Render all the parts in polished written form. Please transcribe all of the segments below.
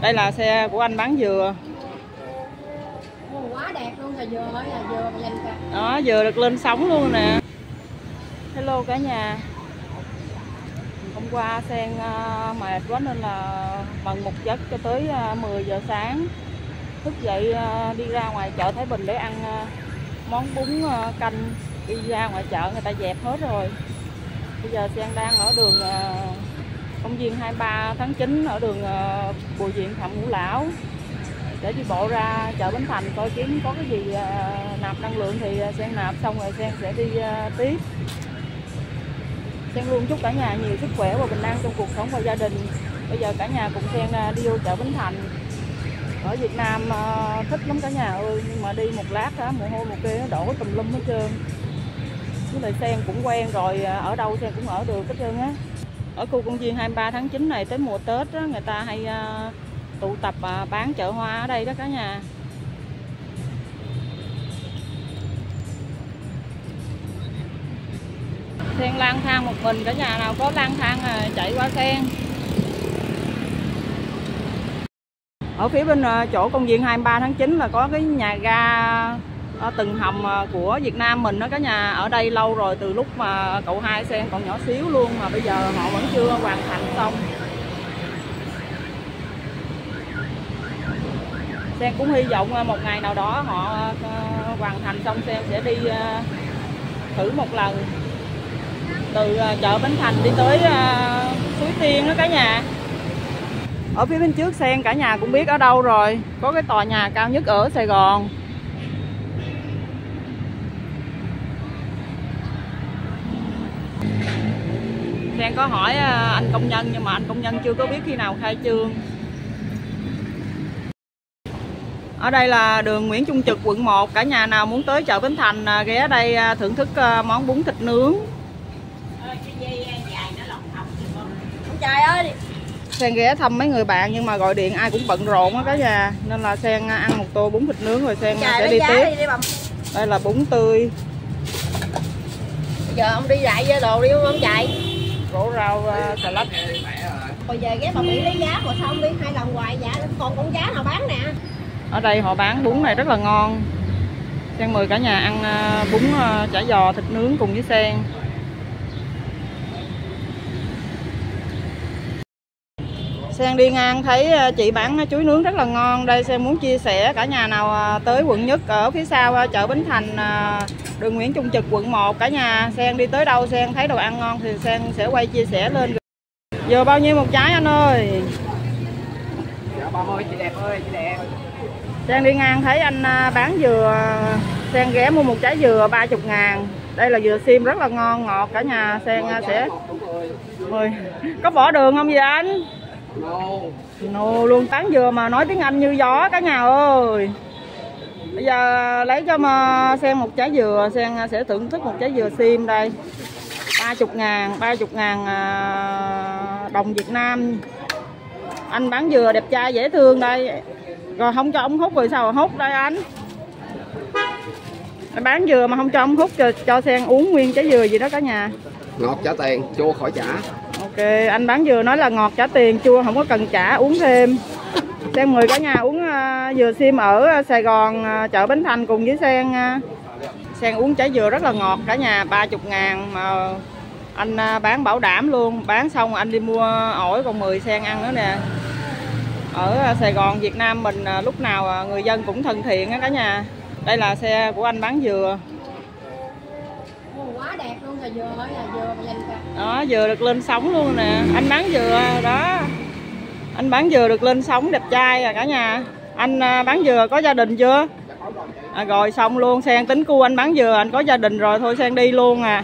Đây là xe của anh bán dừa. Quá đẹp luôn, là dừa mà nhìn kìa. Đó, dừa được lên sóng luôn nè. Hello cả nhà. Hôm qua Sen mệt quá nên là bận một giấc cho tới 10 giờ sáng. Thức dậy đi ra ngoài chợ Thái Bình để ăn món bún canh. Đi ra ngoài chợ người ta dẹp hết rồi. Bây giờ Sen đang ở đường công viên 23 tháng 9 ở đường Bùi Viện Phạm Ngũ Lão để đi bộ ra chợ Bến Thành coi kiếm có cái gì nạp năng lượng thì Sen nạp, xong rồi Sen sẽ đi tiếp. Sen luôn chúc cả nhà nhiều sức khỏe và bình an trong cuộc sống và gia đình. Bây giờ cả nhà cùng Sen đi vô chợ Bến Thành. Ở Việt Nam thích lắm cả nhà ơi, nhưng mà đi một lát á, mồ hôi một kia nó đổ tùm lum hết trơn. Với lại Sen cũng quen rồi, ở đâu Sen cũng ở được hết trơn á. Ở khu công viên 23 tháng 9 này tới mùa Tết á, người ta hay tụ tập bán chợ hoa ở đây đó cả nhà. Sen lang thang một mình, cả nhà nào có lang thang chạy qua Sen. Ở phía bên chỗ công viên 23 tháng 9 là có cái nhà ga Từng Hồng của Việt Nam mình đó cả nhà. Ở đây lâu rồi, từ lúc mà cậu hai Sen còn nhỏ xíu luôn mà bây giờ họ vẫn chưa hoàn thành xong. Sen cũng hy vọng một ngày nào đó họ hoàn thành xong Sen sẽ đi thử một lần. Từ chợ Bến Thành đi tới Suối Tiên đó cả nhà. Ở phía bên trước Sen cả nhà cũng biết ở đâu rồi, có cái tòa nhà cao nhất ở Sài Gòn. Sen có hỏi anh công nhân nhưng mà anh công nhân chưa có biết khi nào khai trương. Ở đây là đường Nguyễn Trung Trực, quận 1. Cả nhà nào muốn tới chợ Bến Thành ghé đây thưởng thức món bún thịt nướng. Trời ơi, Sen ghé thăm mấy người bạn nhưng mà gọi điện ai cũng bận rộn á cả nhà, nên là Sen ăn một tô bún thịt nướng rồi Sen sẽ đi tiếp. Đây là bún tươi. Bây giờ ông đi lại với đồ đi không chạy. Rổ rau xà lách. Rồi về ghé Bà Mỹ lấy giá mà sao không đi 2 lần hoài dạ, còn con giá nào bán nè. Ở đây họ bán bún này rất là ngon. Sen mời cả nhà ăn bún chả giò thịt nướng cùng với Sen. Sen đi ngang thấy chị bán chuối nướng rất là ngon. Đây Sen muốn chia sẻ cả nhà nào tới quận Nhất ở phía sau chợ Bến Thành, đường Nguyễn Trung Trực, quận 1. Cả nhà Sen đi tới đâu Sen thấy đồ ăn ngon thì Sen sẽ quay chia sẻ lên. Giờ bao nhiêu một trái anh ơi? Dạ 30 chị đẹp ơi, chị đẹp. Sen đi ngang thấy anh bán dừa, Sen ghé mua một trái dừa 30.000. Đây là dừa xiêm rất là ngon ngọt, cả nhà Sen sẽ mời. Có bỏ đường không vậy anh? No luôn, bán dừa mà nói tiếng Anh như gió cả nhà ơi. Bây giờ lấy cho mà Sen một trái dừa, Sen sẽ thưởng thức một trái dừa xiêm đây. 30.000 đồng Việt Nam. Anh bán dừa đẹp trai dễ thương đây. Rồi không cho ông hút rồi sao mà hút đây anh? Bán dừa mà không cho ông hút, cho Sen uống nguyên trái dừa gì đó cả nhà. Ngọt trả tiền, chua khỏi trả. Ok, anh bán dừa nói là ngọt trả tiền, chua không có cần trả, uống thêm. Sen mời cả nhà uống dừa xiêm ở Sài Gòn, chợ Bến Thành cùng với Sen. Sen uống trái dừa rất là ngọt cả nhà, 30.000 mà anh bán bảo đảm luôn. Bán xong anh đi mua ổi còn 10 Sen ăn nữa nè. Ở Sài Gòn Việt Nam mình lúc nào người dân cũng thân thiện á cả nhà. Đây là xe của anh bán dừa. Quá đẹp luôn, là dừa mà nhìn kìa. Đó, dừa được lên sóng luôn nè. Anh bán dừa đó. Anh bán dừa được lên sóng đẹp trai à cả nhà. Anh bán dừa có gia đình chưa? Rồi xong luôn, Sen tính cu anh bán dừa, anh có gia đình rồi thôi Sen đi luôn à.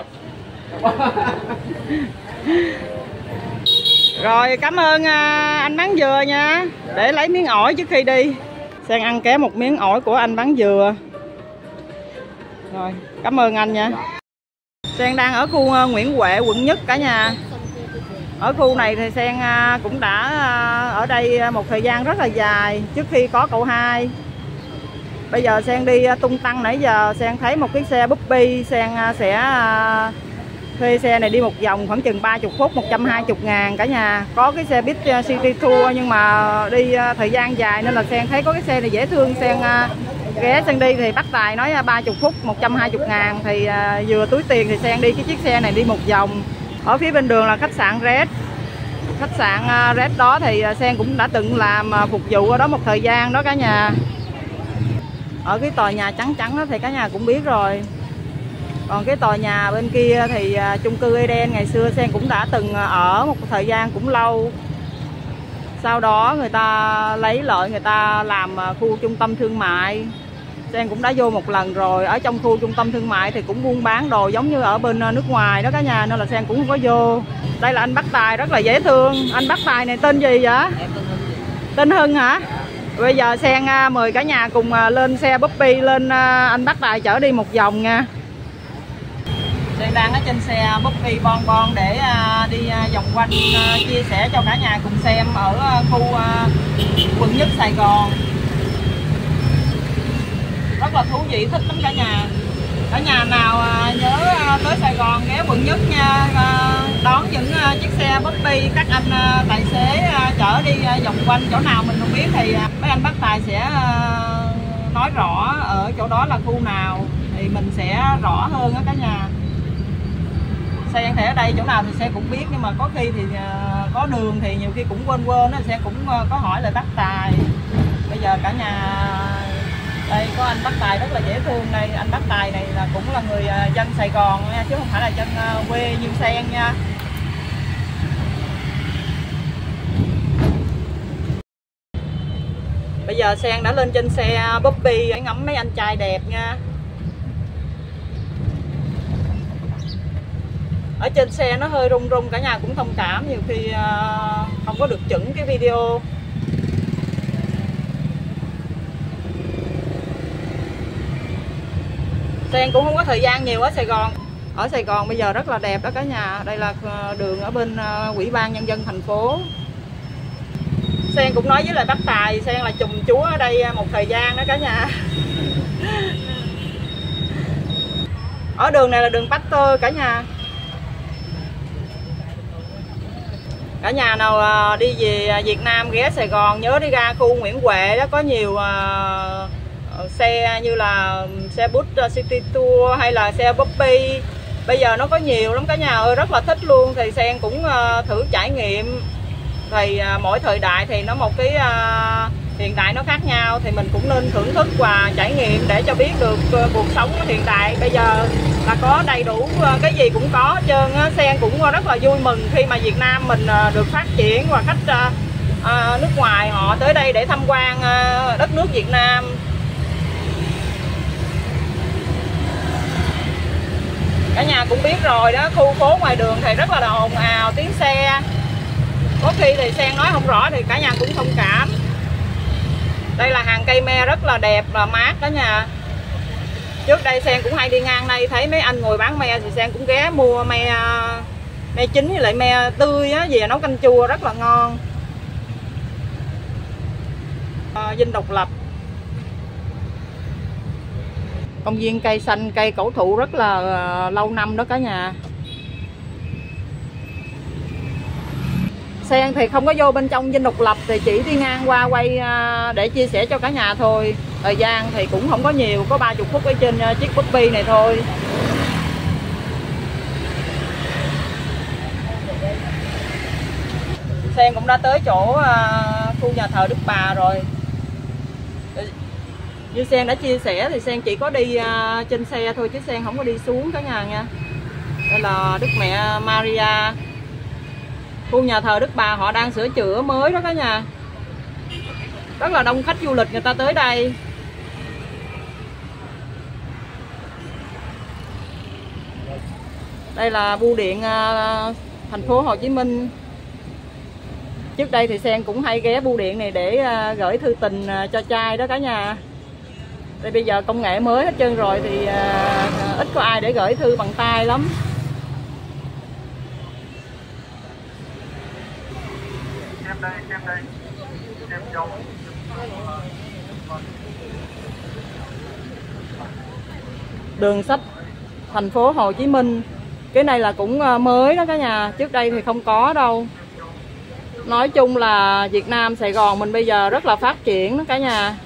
Rồi cảm ơn anh bán dừa nha. Để lấy miếng ổi trước khi đi. Sen ăn ké một miếng ổi của anh bán dừa. Rồi cảm ơn anh nha. Sen đang ở khu Nguyễn Huệ, quận Nhất cả nhà. Ở khu này thì Sen cũng đã ở đây một thời gian rất là dài trước khi có cậu hai. Bây giờ Sen đi tung tăng nãy giờ Sen thấy một cái xe Puppy, Sen sẽ Thuê xe này đi một vòng khoảng chừng 30 phút, 120.000 cả nhà. Có cái xe buýt City Tour nhưng mà đi thời gian dài nên là Sen thấy có cái xe này dễ thương. Sen ghé Sen đi thì bắt Tài nói 30 phút, 120.000 thì vừa túi tiền thì Sen đi cái chiếc xe này đi một vòng. Ở phía bên đường là khách sạn Red. Khách sạn Red đó thì Sen cũng đã từng làm phục vụ ở đó một thời gian đó cả nhà. Ở cái tòa nhà trắng trắng đó thì cả nhà cũng biết rồi. Còn cái tòa nhà bên kia thì chung cư Eden, ngày xưa Sen cũng đã từng ở một thời gian cũng lâu. Sau đó người ta lấy lợi, người ta làm khu trung tâm thương mại. Sen cũng đã vô một lần rồi. Ở trong khu trung tâm thương mại thì cũng buôn bán đồ giống như ở bên nước ngoài đó cả nhà, nên là Sen cũng không có vô. Đây là anh Bắc Tài rất là dễ thương. Anh Bắc Tài này tên gì vậy? Tên Hưng hả? Bây giờ Sen mời cả nhà cùng lên xe Puppy, lên anh Bắc Tài chở đi một vòng nha. Sen đang ở trên xe Puppy Bon Bon để đi vòng quanh chia sẻ cho cả nhà cùng xem ở khu quận Nhất Sài Gòn. Rất là thú vị, thích lắm cả nhà. Cả nhà nào nhớ tới Sài Gòn ghé quận Nhất nha, đón những chiếc xe Puppy, các anh tài xế chở đi vòng quanh chỗ nào mình không biết thì mấy anh Bắc Tài sẽ nói rõ ở chỗ đó là khu nào thì mình sẽ rõ hơn đó cả nhà. Sen thì ở đây chỗ nào thì Sen cũng biết, nhưng mà có khi thì có đường thì nhiều khi cũng quên đó, Sen cũng có hỏi lại Bắc Tài. Bây giờ cả nhà đây có anh Bắc Tài rất là dễ thương đây. Anh Bắc Tài này là cũng là người dân Sài Gòn nha, chứ không phải là dân quê như Sen nha. Bây giờ Sen đã lên trên xe Puppy để ngắm mấy anh trai đẹp nha. Ở trên xe nó hơi rung rung, cả nhà cũng thông cảm, nhiều khi không có được chuẩn cái video. Sen cũng không có thời gian nhiều ở Sài Gòn. Ở Sài Gòn bây giờ rất là đẹp đó cả nhà. Đây là đường ở bên Ủy ban Nhân dân thành phố. Sen cũng nói với lại Bắc Tài, Sen là chùm chúa ở đây một thời gian đó cả nhà. Ở đường này là đường Pasteur cả nhà. Cả nhà nào đi về Việt Nam ghé Sài Gòn nhớ đi ra khu Nguyễn Huệ đó, có nhiều xe như là xe bus City Tour hay là xe Puppy. Bây giờ nó có nhiều lắm cả nhà ơi, rất là thích luôn. Thì Sen cũng thử trải nghiệm. Thì mỗi thời đại thì nó một cái hiện đại nó khác nhau, thì mình cũng nên thưởng thức và trải nghiệm để cho biết được cuộc sống hiện đại bây giờ là có đầy đủ, cái gì cũng có hết trơn. Sen cũng rất là vui mừng khi mà Việt Nam mình được phát triển và khách nước ngoài họ tới đây để tham quan đất nước Việt Nam. Cả nhà cũng biết rồi đó, khu phố ngoài đường thì rất là ồn ào tiếng xe. Có khi thì Sen nói không rõ thì cả nhà cũng thông cảm. Đây là hàng cây me rất là đẹp và mát cả nhà. Trước đây Sen cũng hay đi ngang đây thấy mấy anh ngồi bán me thì Sen cũng ghé mua me chín với lại me tươi á, về nấu canh chua rất là ngon. Dinh Độc Lập. Công viên cây xanh, cây cổ thụ rất là lâu năm đó cả nhà. Sen thì không có vô bên trong Dinh Độc Lập, thì chỉ đi ngang qua quay để chia sẻ cho cả nhà thôi. Thời gian thì cũng không có nhiều, có 30 phút ở trên chiếc Puppy này thôi. Sen cũng đã tới chỗ khu nhà thờ Đức Bà rồi. Như Sen đã chia sẻ thì Sen chỉ có đi trên xe thôi chứ Sen không có đi xuống cả nhà nha. Đây là Đức Mẹ Maria. Khu nhà thờ Đức Bà họ đang sửa chữa mới đó cả nhà. Rất là đông khách du lịch người ta tới đây. Đây là bưu điện thành phố Hồ Chí Minh. Trước đây thì Sen cũng hay ghé bưu điện này để gửi thư tình cho trai đó cả nhà. Đây bây giờ công nghệ mới hết trơn rồi thì ít có ai để gửi thư bằng tay lắm. Đường sách thành phố Hồ Chí Minh. Cái này là cũng mới đó cả nhà, trước đây thì không có đâu. Nói chung là Việt Nam Sài Gòn mình bây giờ rất là phát triển đó cả nhà.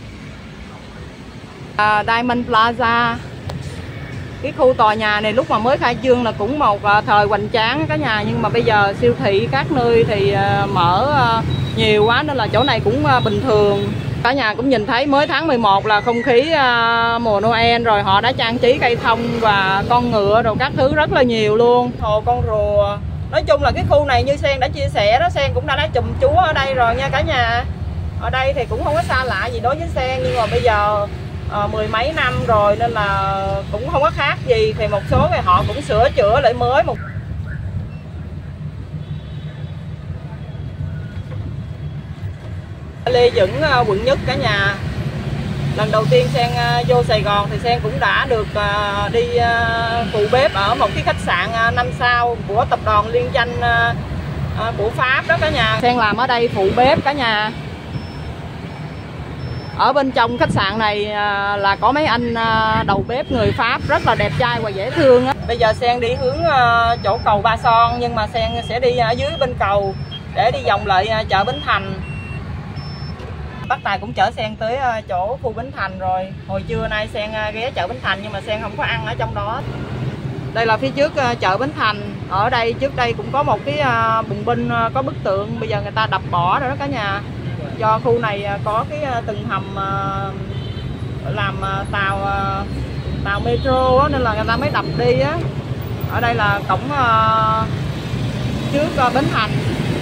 Diamond Plaza, cái khu tòa nhà này lúc mà mới khai trương là cũng một thời hoành tráng cả nhà, nhưng mà bây giờ siêu thị các nơi thì mở nhiều quá nên là chỗ này cũng bình thường. Cả nhà cũng nhìn thấy mới tháng 11 là không khí mùa Noel rồi, họ đã trang trí cây thông và con ngựa rồi các thứ rất là nhiều luôn. Hồ con rùa. Nói chung là cái khu này như Sen đã chia sẻ đó, Sen cũng đã chùm chúa ở đây rồi nha cả nhà. Ở đây thì cũng không có xa lạ gì đối với Sen, nhưng mà bây giờ mười mấy năm rồi nên là cũng không có khác gì, thì một số thì họ cũng sửa chữa lại mới một. Lê Duẩn, quận Nhất cả nhà. Lần đầu tiên Sen vô Sài Gòn thì Sen cũng đã được đi phụ bếp ở một cái khách sạn 5 sao của tập đoàn liên danh của Pháp đó cả nhà. Sen làm ở đây phụ bếp cả nhà. Ở bên trong khách sạn này là có mấy anh đầu bếp người Pháp rất là đẹp trai và dễ thương á. Bây giờ Sen đi hướng chỗ cầu Ba Son, nhưng mà Sen sẽ đi ở dưới bên cầu để đi vòng lại chợ Bến Thành. Bác Tài cũng chở Sen tới chỗ khu Bến Thành rồi. Hồi trưa nay Sen ghé chợ Bến Thành nhưng mà Sen không có ăn ở trong đó. Đây là phía trước chợ Bến Thành. Ở đây trước đây cũng có một cái bùng binh có bức tượng, bây giờ người ta đập bỏ rồi đó cả nhà. Do khu này có cái từng hầm làm tàu metro nên là người ta mới đập đi á. Ở đây là cổng trước Bến Thành.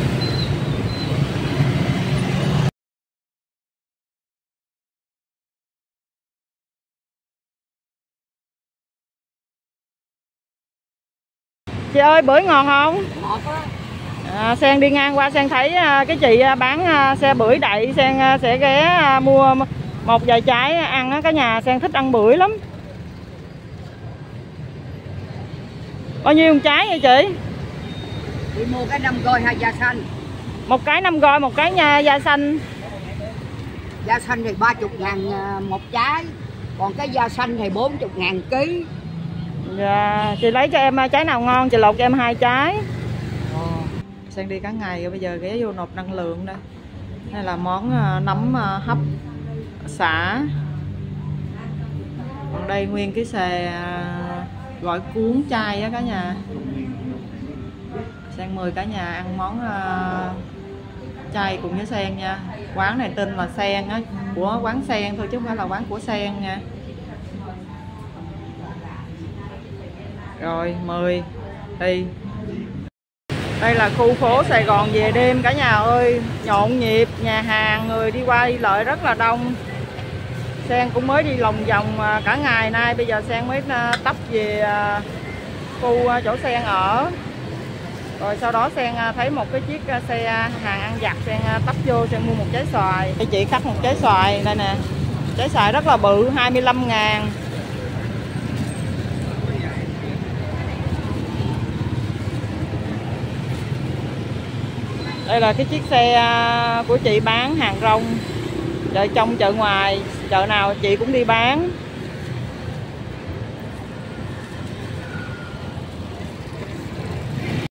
Chị ơi, bưởi ngon không? Ngọt á. Sen đi ngang qua Sen thấy cái chị bán xe bưởi đậy, Sen sẽ ghé mua một vài trái ăn á cả nhà. Sen thích ăn bưởi lắm. Bao nhiêu một trái vậy chị? Chị mua cái 5 gói hay da xanh? Một cái 5 gói, một cái da xanh. Da xanh thì 30.000 một trái, còn cái da xanh thì 40.000 ký. Dạ, chị lấy cho em trái nào ngon, chị lột cho em 2 trái. Sen đi cả ngày rồi, bây giờ ghé vô nộp năng lượng đây. Đây là món nấm hấp xả. Còn đây nguyên cái xề gỏi cuốn chay á cả nhà. Sen mời cả nhà ăn món chay cùng với Sen nha. Quán này tên là Sen á, của quán Sen thôi chứ không phải là quán của Sen nha. Rồi mời đi. Đây là khu phố Sài Gòn về đêm cả nhà ơi, nhộn nhịp, nhà hàng, người đi qua đi lại rất là đông. Sen cũng mới đi lòng vòng cả ngày nay, bây giờ Sen mới tấp về khu chỗ Sen ở. Rồi sau đó Sen thấy một cái chiếc xe hàng ăn vặt, Sen tấp vô Sen mua một trái xoài. Đây chị cắt một trái xoài đây nè. Trái xoài rất là bự, 25.000. Đây là cái chiếc xe của chị bán hàng rong, chợ trong chợ ngoài, chợ nào chị cũng đi bán.